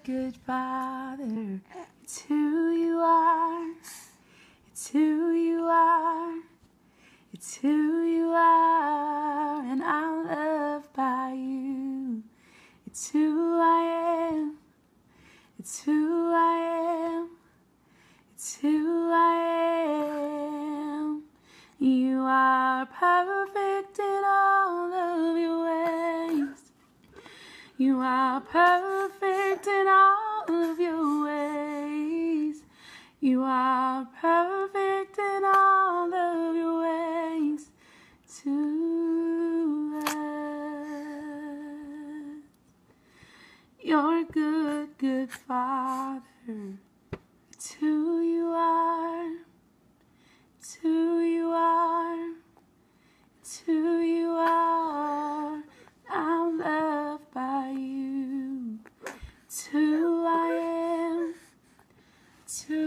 good Father. It's who you are. It's who you are. It's who you are, and I'm loved by you. It's who I am. It's who I am. It's who I am. You are perfect in all of your ways. You are perfect in all of your ways. You are perfect in all of your ways to us. You're a good, good Father. It's who you are. It's who you are. It's who you are. I'm loved by you. It's who I am. It's who